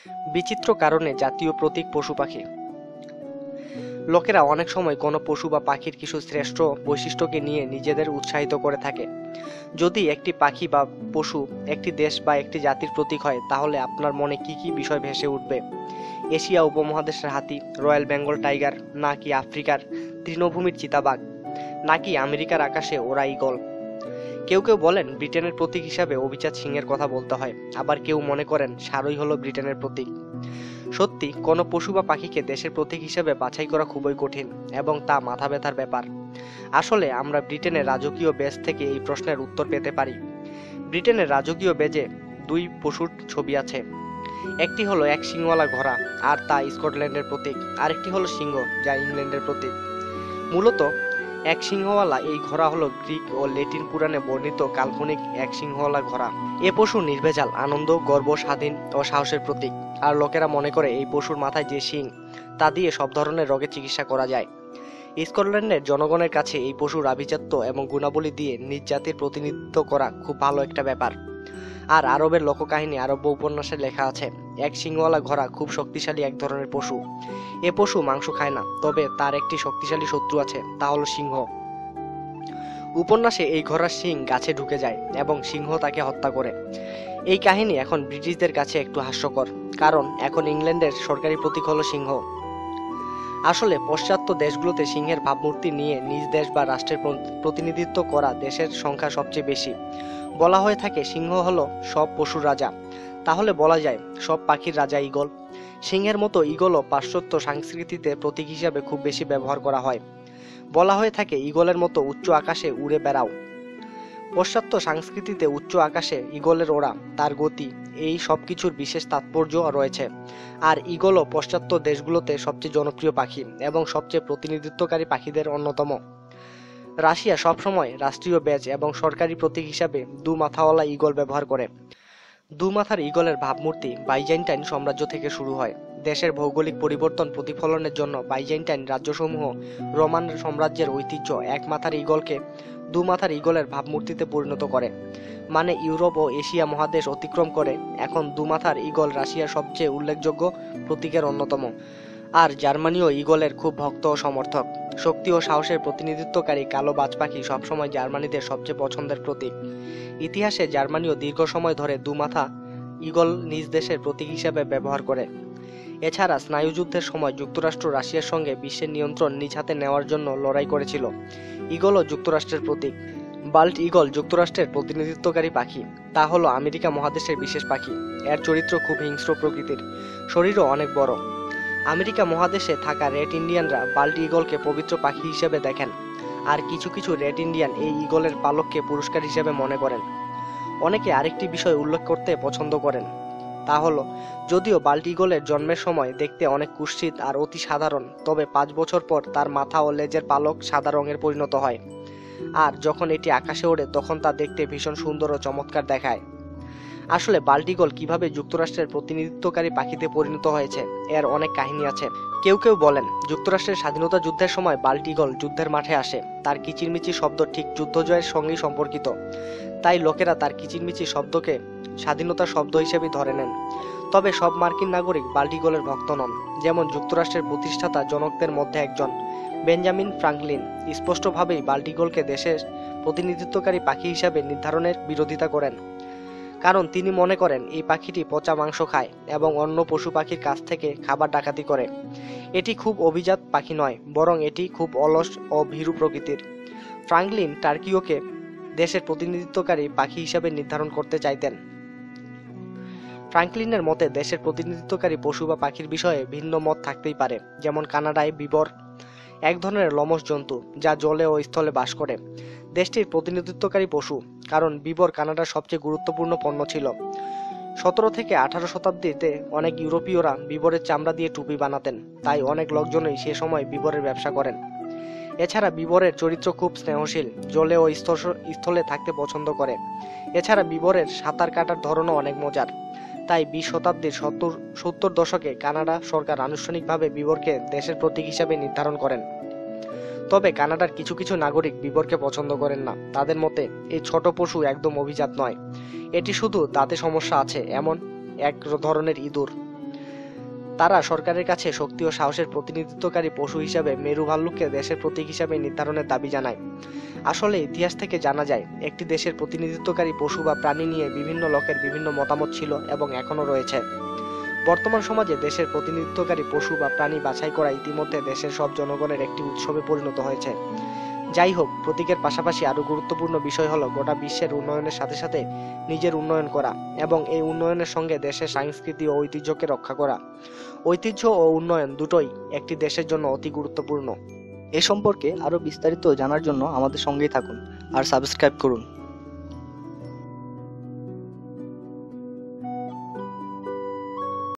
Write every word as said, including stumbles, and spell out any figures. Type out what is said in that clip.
বিচিত্র কারণে জাতীয় প্রতীক পশু পাখি। লোকেরা অনেক সময় কোনো পশু বা পাখির কিছু শ্রেষ্ঠ বৈশিষ্ট্যকে নিয়ে নিজেদের উৎসাহিত করে থাকে। যদি একটি পাখি বা পশু একটি দেশ বা একটি জাতির প্রতীক হয়, তাহলে আপনার মনে কি কি বিষয় ভেসে উঠবে? এশিয়া উপমহাদেশের হাতি, রয়্যাল বেঙ্গল টাইগার, নাকি আফ্রিকার তৃণভূমির চিতাবাঘ, নাকি আমেরিকার আকাশে ওড়া ঈগল? কেউ কেউ বলেন ব্রিটেনের প্রতীক হিসাবে অভিজাত সিংহের কথা বলতে হয়, আবার কেউ মনে করেন ষাঁড়ই হলো ব্রিটেনের প্রতীক। সত্যি, কোনো পশু বা পাখিকে দেশের প্রতীক হিসেবে বাছাই করা খুবই কঠিন এবং তা মাথা ব্যথার ব্যাপার। আসলে আমরা ব্রিটেনের রাজকীয় বেজ থেকে এই প্রশ্নের উত্তর পেতে পারি। ব্রিটেনের রাজকীয় বেজে দুই পশুর ছবি আছে। একটি হলো এক সিংওয়ালা ঘোড়া, আর তা স্কটল্যান্ডের প্রতীক। আরেকটি হলো সিংহ, যা ইংল্যান্ডের প্রতীক। মূলত এক সিংহওয়ালা এই ঘোড়া হলো গ্রিক ও ল্যাটিন পুরাণে বর্ণিত কাল্পনিক এক সিংহওয়ালা ঘোড়া। এ পশু নির্ভেজাল, আনন্দ, গর্ব, স্বাধীন ও সাহসের প্রতীক। আর লোকেরা মনে করে এই পশুর মাথায় যে শিং, তা দিয়ে সব ধরনের রোগের চিকিৎসা করা যায়। স্কটল্যান্ডের জনগণের কাছে এই পশুর আভিজাত্য এবং গুণাবলী দিয়ে নিজ জাতির প্রতিনিধিত্ব করা খুব ভালো একটা ব্যাপার। আর আরবের লোককাহিনী, আরব্য উপন্যাসে লেখা আছে, এক সিংওয়ালা ঘোড়া খুব শক্তিশালী এক ধরনের পশু। এ পশু মাংস খায় না, তবে তার একটি শক্তিশালী শত্রু আছে, তা হলো সিংহ। উপন্যাসে এই ঘোড়ার শিং গাছে ঢুকে যায় এবং সিংহ তাকে হত্যা করে। এই কাহিনী এখন ব্রিটিশদের কাছে একটু হাস্যকর, কারণ এখন ইংল্যান্ডের সরকারি প্রতীক হলো সিংহ। আসলে পাশ্চাত্য দেশগুলোতে সিংহের ভাবমূর্তি নিয়ে নিজ দেশ বা রাষ্ট্রের প্রতিনিধিত্ব করা দেশের সংখ্যা সবচেয়ে বেশি। বলা হয়ে থাকে সিংহ হলো সব পশুর রাজা। তাহলে বলা যায় সব পাখির রাজা ঈগল। সিংহের মতো ঈগলও পাশ্চাত্য সংস্কৃতিতে প্রতীক হিসাবে খুব বেশি ব্যবহার করা হয়। বলা হয়ে থাকে ঈগলের মতো উচ্চ আকাশে উড়ে বেড়াও। পাশ্চাত্য সংস্কৃতিতে উচ্চ আকাশে ঈগলের ওড়া, তার গতি, এই সব কিছুর বিশেষ তাৎপর্য রয়েছে। আর ঈগলও পাশ্চাত্য দেশগুলোতে সবচেয়ে জনপ্রিয় পাখি এবং সবচেয়ে প্রতিনিধিত্বকারী পাখিদের অন্যতম। রাশিয়া সবসময় রাষ্ট্রীয় ব্যাজ এবং সরকারি প্রতীক হিসাবে দু মাথাওয়ালা ঈগল ব্যবহার করে। দু মাথার ঈগলের ভাবমূর্তি বাইজেন্টাইন সাম্রাজ্য থেকে শুরু হয়। দেশের ভৌগোলিক পরিবর্তন প্রতিফলনের জন্য বাইজেন্টাইন রাজ্যসমূহ রোমান সাম্রাজ্যের ঐতিহ্য এক মাথার ঈগলকে দু মাথার ঈগলের ভাবমূর্তিতে পরিণত করে। মানে ইউরোপ ও এশিয়া মহাদেশ অতিক্রম করে এখন দু মাথার ঈগল রাশিয়ার সবচেয়ে উল্লেখযোগ্য প্রতীকের অন্যতম। আর জার্মানিও ঈগলের খুব ভক্ত ও সমর্থক। শক্তি ও সাহসের প্রতিনিধিত্বকারী কালো বাজ পাখি সবসময় জার্মানিদের সবচেয়ে পছন্দের প্রতীক। ইতিহাসে জার্মানিও দীর্ঘ সময় ধরে দু মাথা ঈগল নিজ দেশের প্রতীক হিসেবে ব্যবহার করে। এছাড়া স্নায়ুযুদ্ধের সময় যুক্তরাষ্ট্র রাশিয়ার সঙ্গে বিশ্বের নিয়ন্ত্রণ নিজ হাতে নেওয়ার জন্য লড়াই করেছিল। ঈগলও যুক্তরাষ্ট্রের প্রতীক। বাল্ট ঈগল যুক্তরাষ্ট্রের প্রতিনিধিত্বকারী পাখি। তা হলো আমেরিকা মহাদেশের বিশেষ পাখি। এর চরিত্র খুব হিংস্র প্রকৃতির, শরীরও অনেক বড়। আমেরিকা মহাদেশে থাকা রেড ইন্ডিয়ানরা বাল্ট ঈগলকে পবিত্র পাখি হিসেবে দেখেন, আর কিছু কিছু রেড ইন্ডিয়ান এই ঈগলের পালককে পুরস্কার হিসেবে মনে করেন। অনেকে আরেকটি বিষয় উল্লেখ করতে পছন্দ করেন, তা হলো যদিও বাল্ট ঈগলের জন্মের সময় দেখতে অনেক কুৎসিত আর অতি সাধারণ, তবে পাঁচ বছর পর তার মাথা ও লেজের পালক সাদা রঙের পরিণত হয়। আর যখন এটি আকাশে ওড়ে তখন তা দেখতে ভীষণ সুন্দর ও চমৎকার দেখায়। আসলে বাল্ট ঈগল কিভাবে যুক্তরাষ্ট্রের প্রতিনিধিত্বকারী পাখিতে পরিণত হয়েছে, এর অনেক কাহিনী আছে। কেউ কেউ বলেন যুক্তরাষ্ট্রের স্বাধীনতা যুদ্ধের সময় বাল্ট ঈগল যুদ্ধের মাঠে আসে। তার কিচিরমিচির শব্দ ঠিক যুদ্ধজয়ের সঙ্গেই সম্পর্কিত, তাই লোকেরা তার কিচিরমিচির শব্দকে স্বাধীনতার শব্দ হিসেবে ধরে নেন। তবে সব মার্কিন নাগরিক বাল্ট ঈগলের ভক্ত নন। যেমন যুক্তরাষ্ট্রের প্রতিষ্ঠাতা জনকদের মধ্যে একজন বেঞ্জামিন ফ্রাঙ্কলিন স্পষ্টভাবেই বাল্ট ঈগলকে দেশের প্রতিনিধিত্বকারী পাখি হিসাবে নির্ধারণের বিরোধিতা করেন, কারণ তিনি মনে করেন এই পাখিটি পচা মাংস খায় এবং অন্য পশু পাখির কাছ থেকে খাবার ডাকাতি করে। এটি খুব অভিজাত পাখি নয়, বরং এটি খুব অলস ও ভীরু প্রকৃতির। ফ্রাঙ্কলিন টার্কিওকে দেশের প্রতিনিধিত্বকারী পাখি হিসাবে নির্ধারণ করতে চাইতেন। ফ্রাঙ্কলিনের মতে দেশের প্রতিনিধিত্বকারী পশু বা পাখির বিষয়ে ভিন্ন মত থাকতেই পারে। যেমন কানাডায় বিবর এক ধরনের লোমশ জন্তু, যা জলে ও স্থলে বাস করে, দেশটির প্রতিনিধিত্বকারী পশু, কারণ বিবর কানাডার সবচেয়ে গুরুত্বপূর্ণ পণ্য ছিল। সতেরো থেকে আঠারো শতাব্দীতে অনেক ইউরোপীয়রা বিবরের চামড়া দিয়ে টুপি বানাতেন, তাই অনেক লোকজনই সে সময় বিবরের ব্যবসা করেন। এছাড়া বিবরের চরিত্র খুব স্নেহশীল, জলে ও স্থলে থাকতে পছন্দ করে। এছাড়া বিবরের সাঁতার কাটার ধরনও অনেক মজার। তাই বিশ শতাব্দীর সত্তর সত্তর দশকে কানাডা সরকার আনুষ্ঠানিকভাবে বিবরকে দেশের প্রতীক হিসাবে নির্ধারণ করেন। তবে কানাডার কিছু কিছু নাগরিক বিবরকে পছন্দ করেন না। তাদের মতে এই ছোট পশু একদম অভিজাত নয়, এটি শুধু দাঁতে সমস্যা আছে এমন এক ধরনের ইঁদুর। তারা সরকারের কাছে শক্তি ও সাহসের প্রতিনিধিত্বকারী পশু হিসাবে মেরু ভাল্লুককে দেশের প্রতীক হিসাবে নির্ধারণের দাবি জানায়। আসলে ইতিহাস থেকে জানা যায় একটি দেশের প্রতিনিধিত্বকারী পশু বা প্রাণী নিয়ে বিভিন্ন লোকের বিভিন্ন মতামত ছিল এবং এখনো রয়েছে। বর্তমান সমাজে দেশের প্রতিনিধিত্বকারী পশু বা প্রাণী বাছাই করা ইতিমধ্যে দেশের সব জনগণের একটি উৎসবে পরিণত হয়েছে। যাই হোক, প্রতীকের পাশাপাশি আরো গুরুত্বপূর্ণ বিষয় হলো গোটা বিশ্বের উন্নয়নের সাথে সাথে নিজের উন্নয়ন করা এবং এই উন্নয়নের সঙ্গে দেশের সংস্কৃতি ও ঐতিহ্যকে রক্ষা করা। ঐতিহ্য ও উন্নয়ন দুটোই একটি দেশের জন্য অতি গুরুত্বপূর্ণ। এ সম্পর্কে আরো বিস্তারিত জানার জন্য আমাদের সঙ্গেই থাকুন আর সাবস্ক্রাইব করুন।